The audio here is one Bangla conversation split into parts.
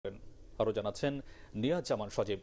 আরো জানাচ্ছেন নিয়াজ জামান সজীব।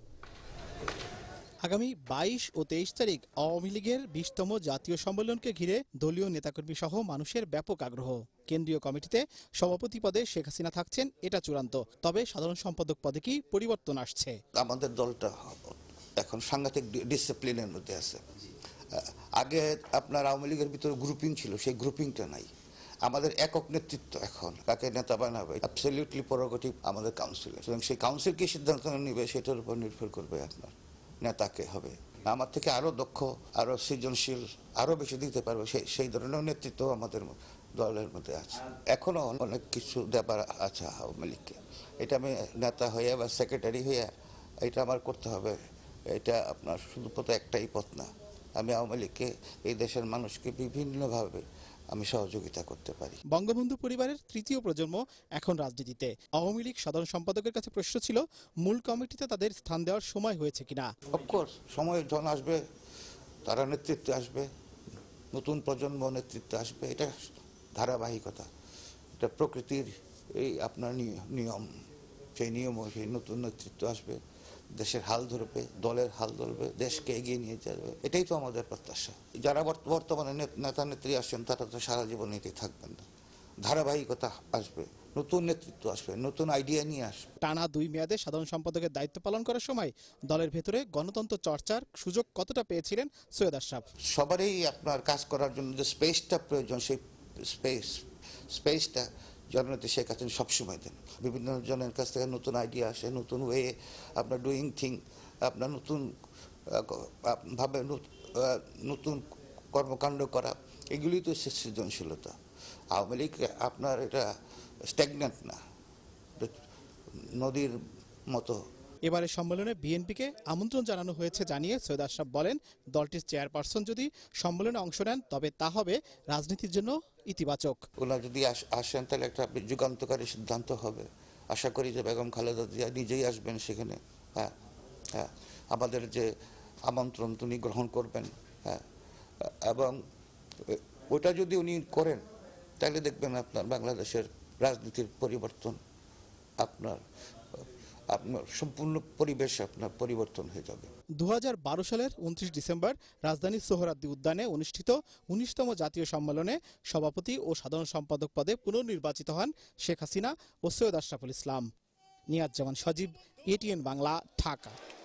আগামী 22 ও 23 তারিখ আওয়ামী লীগের 20তম জাতীয় সম্মেলনকে ঘিরে দলীয় নেতাকর্মী সহ মানুষের ব্যাপক আগ্রহ। কেন্দ্রীয় কমিটিতে সভাপতি পদে শেখ হাসিনা থাকছেন, এটা চূড়ান্ত। তবে সাধারণ সম্পাদক পদে কি পরিবর্তন আসছে? আমাদের দলটা এখন সাংঘাতিক ডিসিপ্লিনের মধ্যে আছে। আগে আপনার আওয়ামী লীগের ভিতরে গ্রুপিং ছিল, সেই গ্রুপিংটা নাই। আমাদের একক নেতৃত্ব এখন কাকে নেতা বানাবে অ্যাবসলিউটলি প্রেরোগেটিভ আমাদের কাউন্সিলের, এবং সেই কাউন্সিল কি সিদ্ধান্ত নেবে সেটার উপর নির্ভর করবে আপনার নেতাকে হবে। আমার থেকে আরো দক্ষ, আরো সৃজনশীল, আরো বেশি দিতে পারবে সেই ধরনের নেতৃত্ব আমাদের দলের মধ্যে আছে। এখনো অনেক কিছু দেবার আছে আওয়ামী লীগকে। এটা আমি নেতা হইয়া বা সেক্রেটারি হইয়া এটা আমার করতে হবে, এটা আপনার শুধু পথ একটাই পথ না। আমি আওয়ামী লীগকে, এই দেশের মানুষকে বিভিন্নভাবে আমি সহযোগিতা করতে পারি। বঙ্গবন্ধু পরিবারের তৃতীয় প্রজন্ম এখন রাজনীতিতে। আওয়ামী লীগ সাধারণ সম্পাদকের কাছে প্রশ্ন ছিল, মূল কমিটিতে তাদের স্থান দেওয়ার সময় হয়েছে কিনা। অফকোর্স সময় যখন আসবে তারা নেতৃত্বে আসবে, নতুন প্রজন্ম নেতৃত্বে আসবে, এটা ধারাবাহিকতা, এটা প্রকৃতির এই আপনার নিয়ম। সেই নিয়মও সেই নতুন নেতৃত্ব আসবে, দেশের হাল ধরবে, দলের হাল ধরবে, দেশকে এগিয়ে নিয়ে যাবে। এটাই তো আমাদের প্রত্যাশা। যারা বর্তমানে নেতা নেত্রী আসছেন তারা তো সারা জীবন এটাই থাকবেন না, ধারাবাহিকতা আসবে, নতুন নেতৃত্ব আসবে, নতুন আইডিয়া নিয়ে আসবে। টানা 2 মেয়াদে সাধারণ সম্পাদকের দায়িত্ব পালন করার সময় দলের ভেতরে গণতন্ত্র চর্চার সুযোগ কতটা পেয়েছিলেন সৈয়দ আশরাফ? সবারই আপনার কাজ করার জন্য যে স্পেসটা প্রয়োজন, সেই স্পেসটা জননেত্রী শেখ হাসিনা সবসময় দেন। বিভিন্ন জনের কাছ থেকে নতুন আইডিয়া আসে, নতুন ওয়ে আপনার ডুইং থিং, আপনার নতুন ভাবে নতুন কর্মকাণ্ড করা, এগুলি তো সৃজনশীলতা। আওয়ামী লীগ আপনার এটা স্ট্যাগন্যান্ট না, নদীর মতো। এবারের সম্মেলনে বিএনপিকে আমন্ত্রণ জানানো হয়েছে জানিয়ে সৈয়দ আশরাফ বলেন, দলটির চেয়ারপারসন যদি সম্মেলনে অংশ নেন তবে তা হবে রাজনীতির জন্য ইতিবাচক। ওনারা যদি আসেন তাহলে একটা যুগান্তকারী সিদ্ধান্ত হবে। আশা করি যে বেগম খালেদা জিয়া নিজেই আসবেন সেখানে। হ্যাঁ হ্যাঁ, আমাদের যে আমন্ত্রণ উনি গ্রহণ করবেন। হ্যাঁ, এবং ওটা যদি উনি করেন তাহলে দেখবেন আপনার বাংলাদেশের রাজনীতির পরিবর্তন, আপনার সম্পূর্ণ পরিবেশ আপনার পরিবর্তন হয়ে যাবে। 2012 সালের 29 ডিসেম্বর রাজধানীর সোহরাওয়ার্দী উদ্যানে অনুষ্ঠিত 19তম জাতীয় সম্মেলনে সভাপতি ও সাধারণ সম্পাদক পদে পুনর্নির্বাচিত হন শেখ হাসিনা ও সৈয়দ আশরাফুল ইসলাম। নিয়াজ জামান সজীব, এটিএন বাংলা, ঢাকা।